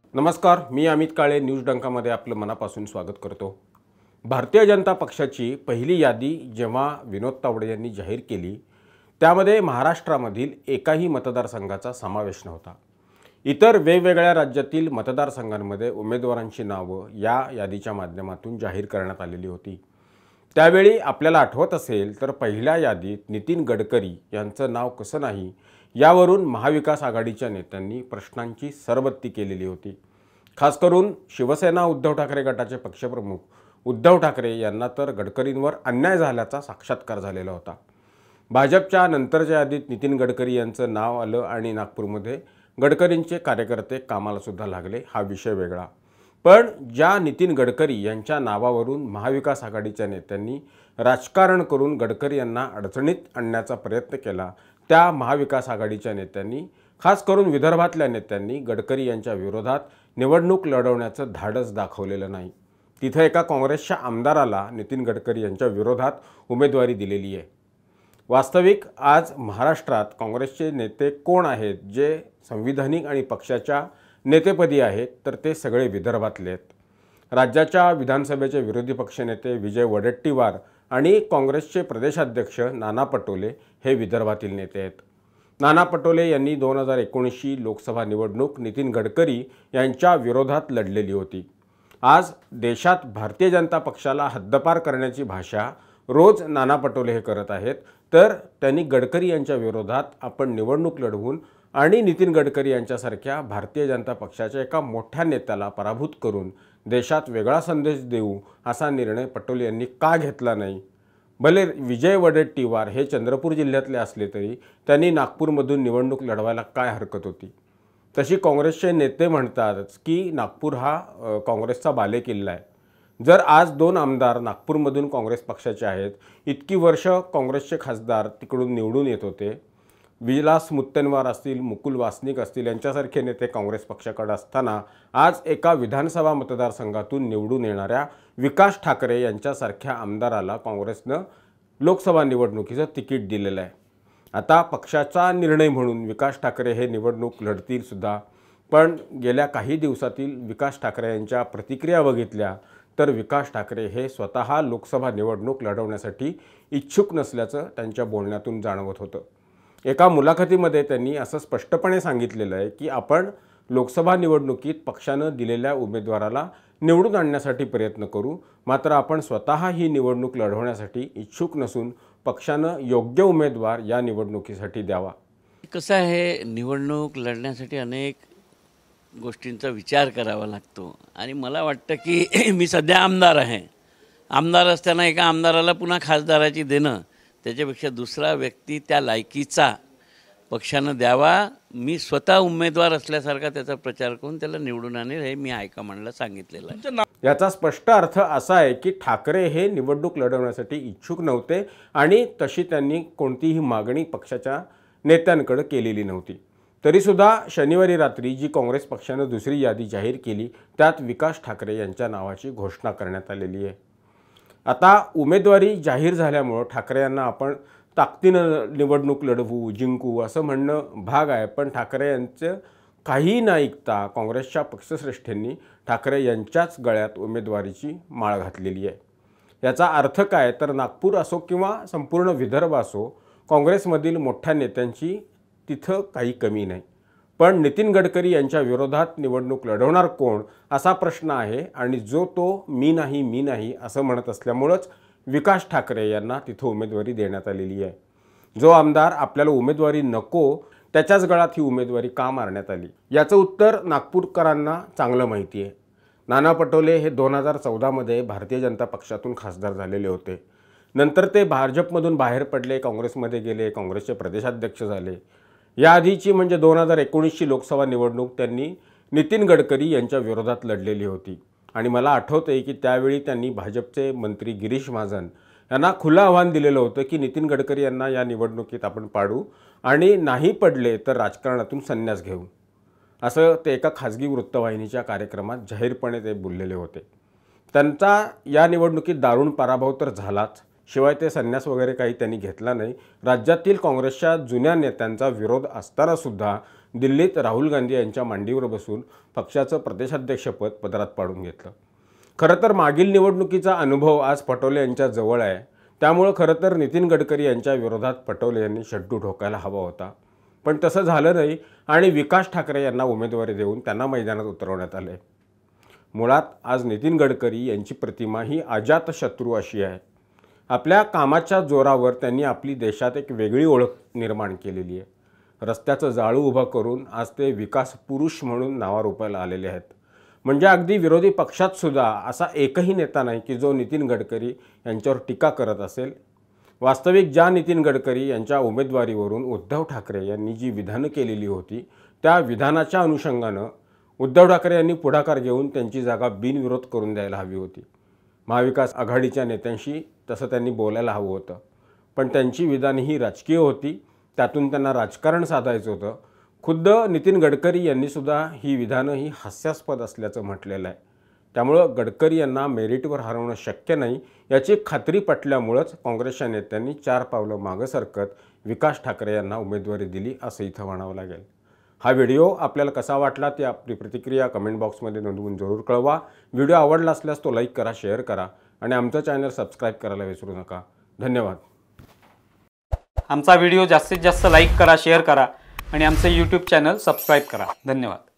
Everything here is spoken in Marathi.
नमस्कार, मी अमित काळे न्यूज डंकामध्ये आपलं मनापासून स्वागत करतो। भारतीय जनता पक्षाची पहिली यादी जेव्हा विनोद तावडे यांनी जाहीर केली, त्यामध्ये महाराष्ट्रामधील एकाही मतदारसंघाचा समावेश नव्हता। इतर वेगवेगळ्या राज्यातील मतदारसंघांमध्ये उमेदवारांची नावे या यादीच्या माध्यमातून जाहीर करण्यात आलेली होती। त्यावेळी आपल्याला आठवत असेल तर पहिल्या यादीत नितीन गडकरी यांचं नाव कसं नाही यावरून महाविकास आघाडीच्या नेत्यांनी प्रश्नांची सरबत्ती केलेली होती। खास करून शिवसेना उद्धव ठाकरे गटाचे पक्षप्रमुख उद्धव ठाकरे यांना तर गडकरींवर अन्याय झाल्याचा साक्षात्कार झालेला होता। भाजपच्या नंतरच्या यादीत नितीन गडकरी यांचं नाव आलं आणि नागपूरमध्ये गडकरींचे कार्यकर्ते कामाला सुद्धा लागले, हा विषय वेगळा। पण ज्या नितीन गडकरी यांच्या नावावरून महाविकास आघाडीच्या नेत्यांनी राजकारण करून गडकरी यांना अडचणीत आणण्याचा प्रयत्न केला, त्या महाविकास आघाडीच्या नेत्यांनी खास करून विदर्भातल्या नेत्यांनी गडकरी यांच्या विरोधात निवडणूक लढवण्याचं धाडस दाखवलेलं नाही। तिथे एका काँग्रेसच्या आमदाराला नितीन गडकरी यांच्या विरोधात उमेदवारी दिलेली आहे। वास्तविक आज महाराष्ट्रात काँग्रेसचे नेते कोण आहेत जे संविधानिक आणि पक्षाच्या नेतेपदी आहेत, तर ते सगळे विदर्भातले आहेत। राज्याच्या विधानसभेचे विरोधी पक्षनेते विजय वडेट्टीवार आणि काँग्रेसचे प्रदेशाध्यक्ष नाना पटोले हे विदर्भातील नेते आहेत। नाना पटोले यांनी 2019ची लोकसभा निवडणूक नितीन गडकरी यांच्या विरोधात लढलेली होती। आज देशात भारतीय जनता पक्षाला हद्दपार करण्याची भाषा रोज नाना पटोले हे करत आहेत, तर त्यांनी गडकरी यांच्या विरोधात आपण निवडणूक लढवून आणि नितीन गडकरी यांच्यासारख्या भारतीय जनता पक्षाच्या एका मोठ्या नेत्याला पराभूत करून देशात वेगळा संदेश देऊ असा निर्णय पटोले यांनी का घेतला नाही? भले विजय वडेट्टीवार हे चंद्रपूर जिल्ह्यातले असले तरी त्यांनी नागपूरमधून निवडणूक लढवायला काय हरकत होती? तशी काँग्रेसचे नेते म्हणतात की नागपूर हा काँग्रेसचा बालेकिल्ला आहे। जर आज 2 आमदार नागपूरमधून काँग्रेस पक्षाचे आहेत, इतकी वर्ष काँग्रेसचे खासदार तिकडून निवडून येत होते, विलास मुत्तेमवार असतील, मुकुल वासनिक असतील यांच्यासारखे नेते काँग्रेस पक्षाकडे असताना आज एका विधानसभा मतदारसंघातून निवडून येणाऱ्या विकास ठाकरे यांच्यासारख्या आमदाराला काँग्रेसनं लोकसभा निवडणुकीचं तिकीट दिलेलं आहे। आता पक्षाचा निर्णय म्हणून विकास ठाकरे हे निवडणूक लढतील सुद्धा, पण गेल्या काही दिवसातील विकास ठाकरे यांच्या प्रतिक्रिया बघितल्या तर विकास ठाकरे हे स्वतः लोकसभा निवडणूक लढवण्यासाठी इच्छुक नसल्याचं त्यांच्या बोलण्यातून जाणवत होतं। एका मुलाखतीमध्ये त्यांनी असं स्पष्टपणे सांगितलेलं आहे की आपण लोकसभा निवडणुकीत पक्षानं दिलेल्या उमेदवाराला निवडून आणण्यासाठी प्रयत्न करू, मात्र आपण स्वतः ही निवडणूक लढवण्यासाठी इच्छुक नसून पक्षानं योग्य उमेदवार या निवडणुकीसाठी द्यावा। कसं आहे, निवडणूक लढण्यासाठी अनेक गोष्टींचा विचार करावा लागतो आणि मला वाटतं की मी सध्या आमदार आहे। आमदार असताना एका आमदाराला पुन्हा खासदाराची देणं, त्याच्यापेक्षा दुसरा व्यक्ती त्या लायकीचा पक्षानं द्यावा। मी स्वतः उमेदवार असल्यासारखा त्याचा प्रचार करून त्याला निवडून आणेल हे मी हायकमांडला सांगितलेलं आहे। याचा स्पष्ट अर्थ असा आहे की ठाकरे हे निवडणूक लढवण्यासाठी इच्छुक नव्हते आणि तशी त्यांनी कोणतीही मागणी पक्षाच्या नेत्यांकडे केलेली नव्हती। तरीसुद्धा शनिवारी रात्री जी काँग्रेस पक्षानं दुसरी यादी जाहीर केली त्यात विकास ठाकरे यांच्या नावाची घोषणा करण्यात आलेली आहे। आता उमेदवारी जाहीर झाल्यामुळे ठाकरे यांना आपण ताकदीनं निवडणूक लढवू, जिंकू असं म्हणणं भाग आहे, पण ठाकरे यांचं काही न ऐकता काँग्रेसच्या पक्षश्रेष्ठींनी ठाकरे यांच्याच गळ्यात उमेदवारीची माळ घातलेली आहे। याचा अर्थ काय तर नागपूर असो किंवा संपूर्ण विदर्भ असो, काँग्रेसमधील मोठ्या नेत्यांची तिथं काही कमी नाही। पण नितीन गडकरी यांच्या विरोधात निवडणूक लढवणार कोण असा प्रश्न आहे आणि जो तो मी नाही असं म्हणत असल्यामुळेच विकास ठाकरे यांना तिथं उमेदवारी देण्यात आलेली आहे। जो आमदार आपल्याला उमेदवारी नको त्याच्याच गळात ही उमेदवारी का मारण्यात आली याचं उत्तर नागपूरकरांना चांगलं माहिती आहे। नाना पटोले हे 2014मध्ये भारतीय जनता पक्षातून खासदार झालेले होते। नंतर ते भाजपमधून बाहेर पडले, काँग्रेसमध्ये गेले, काँग्रेसचे प्रदेशाध्यक्ष झाले। याआधीची म्हणजे 2019ची लोकसभा निवडणूक त्यांनी नितीन गडकरी यांच्या विरोधात लढलेली होती आणि मला आठवतंय की त्यावेळी त्यांनी भाजपचे मंत्री गिरीश महाजन यांना खुलं आव्हान दिलेलं होतं की नितीन गडकरी यांना या निवडणुकीत आपण पाडू आणि नाही पडले तर राजकारणातून संन्यास घेऊ, असं ते एका खाजगी वृत्तवाहिनीच्या कार्यक्रमात जाहीरपणे ते बोललेले होते। त्यांचा या निवडणुकीत दारुण पराभव तर झालाच, शिवाय ते संन्यास वगैरे काही त्यांनी घेतला नाही। राज्यातील काँग्रेसच्या जुन्या नेत्यांचा विरोध असताना सुद्धा दिल्लीत राहुल गांधी यांच्या मांडीवर बसून पक्षाचं प्रदेशाध्यक्षपद पदरात पाडून घेतलं. खरं तर मागील निवडणुकीचा अनुभव आज पटोले यांच्या जवळ आहे. त्यामुळं खरं तर नितीन गडकरी यांच्या विरोधात पटोले यांनी शड्डू ठोकायला हवा होता, पण तसं झालं नाही आणि विकास ठाकरे यांना उमेदवारी देऊन त्यांना मैदानात उतरवण्यात आले. मुळात आज नितीन गडकरी यांची प्रतिमा ही अजातशत्रू अशी आहे. आपल्या कामाच्या जोरावर त्यांनी आपली देशात एक वेगळी ओळख निर्माण केलेली आहे. रस्त्याचं जाळं उभं करून आज ते विकास पुरुष म्हणून नावारूपाला आलेले आहेत. म्हणजे अगदी विरोधी पक्षात सुद्धा असा एकही नेता नाही की जो नितीन गडकरी यांच्यावर टीका करत असेल. वास्तविक ज्या नितीन गडकरी यांच्या उमेदवारीवरून उद्धव ठाकरे यांनी जी विधानं केलेली होती, त्या विधानाच्या अनुषंगानं उद्धव ठाकरे यांनी पुढाकार घेऊन त्यांची जागा बिनविरोध करून द्यायला हवी होती. महाविकास आघाडीच्या नेत्यांशी तसं त्यांनी बोलायला हवं होतं, पण त्यांची विधानं ही राजकीय होती. त्यातून त्यांना राजकारण साधायचं होतं. खुद्द नितीन गडकरी यांनीसुद्धा ही विधानं ही हास्यास्पद असल्याचं म्हटलेलं आहे. त्यामुळं गडकरी यांना मेरिटवर हरवणं शक्य नाही याची खात्री पटल्यामुळंच काँग्रेसच्या नेत्यांनी 4 पावलं मागं सरकत विकास ठाकरे यांना उमेदवारी दिली असं इथं म्हणावं लागेल. हा व्हिडिओ आपल्याला कसा वाटला ते आपली प्रतिक्रिया कमेंट बॉक्समध्ये नोंदवून जरूर कळवा. व्हिडिओ आवडला असल्यास तो लाईक करा, शेअर करा आणि आमचं चॅनल सबस्क्राईब करायला विसरू नका. धन्यवाद. आमचा व्हिडिओ जास्तीत जास्त लाईक करा, शेअर करा आणि आमचे यूट्यूब चॅनल सबस्क्राईब करा. धन्यवाद.